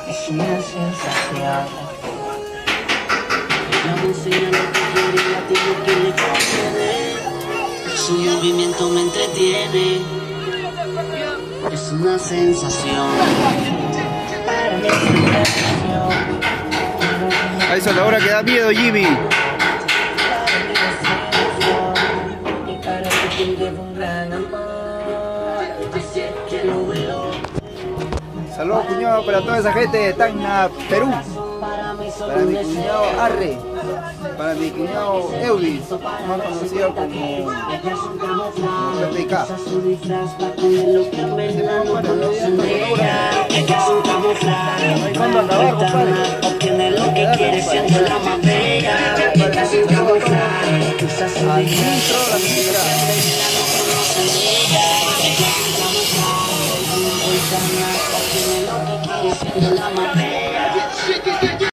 Es una sensación. Ella me enseña lo que quiere y a ti lo que le conviene. Su movimiento me entretiene. Es una sensación. Para mí es una sensación. A esa es la hora que da miedo, Jimmy. Saludos, cuñado, para toda esa gente de Tacna, Perú. Para mi cuñado Arre. Para mi cuñado Eudi, más conocido como PPK. ¿Cuándo acabar, compadre? Obtiene lo que quiere siendo la más bella. Ella sin camuflaje, usa su disfraz para que lo que aprenda no conocen ella. Ella sin camuflaje, obtiene lo que quiere siendo la más bella.